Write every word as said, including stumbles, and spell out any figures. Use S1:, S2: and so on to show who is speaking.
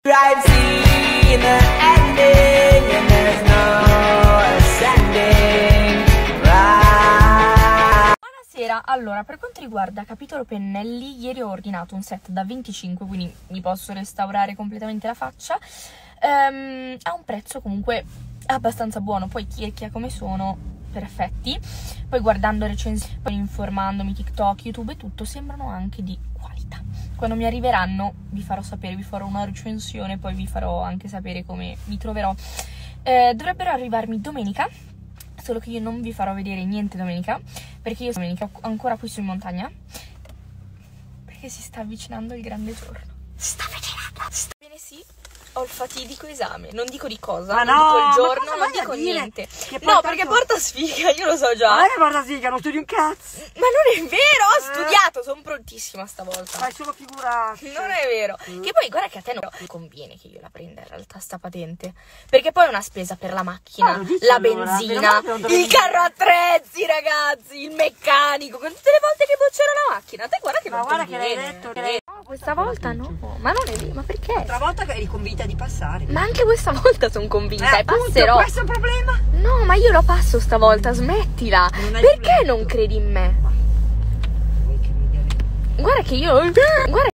S1: I've seen the ending and there's no ascending right.
S2: Buonasera, allora per quanto riguarda capitolo pennelli, ieri ho ordinato un set da venticinque, quindi mi posso restaurare completamente la faccia. Um, ha un prezzo comunque abbastanza buono, poi chi è chi ha come sono perfetti. Poi guardando recensioni, poi informandomi, TikTok, YouTube e tutto, sembrano anche di qualità. Quando mi arriveranno vi farò sapere, vi farò una recensione, poi vi farò anche sapere come mi troverò. Eh, dovrebbero arrivarmi domenica, solo che io non vi farò vedere niente domenica, perché io domenica ancora qui su in montagna, perché si sta avvicinando il grande giorno. Si sta avvicinando. Sta... Bene, sì. Ho il fatidico esame, non dico di cosa,
S3: ma
S2: non
S3: no,
S2: dico il giorno, non dico
S3: dire
S2: niente.
S3: che
S2: No,
S3: porta
S2: perché
S3: tu...
S2: porta sfiga, io lo so già.
S3: Ma non è che porta sfiga, non studi un cazzo.
S2: Ma non è vero, ho
S3: Eh.
S2: studiato, sono prontissima stavolta.
S3: Fai solo figura.
S2: Non è vero.
S3: Mm.
S2: Che poi guarda che a te non conviene che io la prenda in realtà sta patente, perché poi è una spesa per la macchina,
S3: Ah, lo dici
S2: la
S3: allora?
S2: benzina,
S3: Meno male che non te lo
S2: il
S3: dico.
S2: carro attrezzi, ragazzi, il meccanico, con tutte le volte che boccerò la macchina. Te guarda che
S3: Ma
S2: non
S3: guarda che
S2: conviene.
S3: l'hai detto, che l'hai-
S2: No, questa volta no, ma non è vero, ma perché?
S3: L'altra volta che eri convinta di passare.
S2: Ma anche questa volta sono convinta
S3: Eh,
S2: e
S3: appunto,
S2: passerò.
S3: questo è il problema.
S2: No, ma io lo passo stavolta, smettila.
S3: Non hai
S2: Perché
S3: detto.
S2: non credi in me?
S3: Vuoi credere?
S2: Guarda che io... Guarda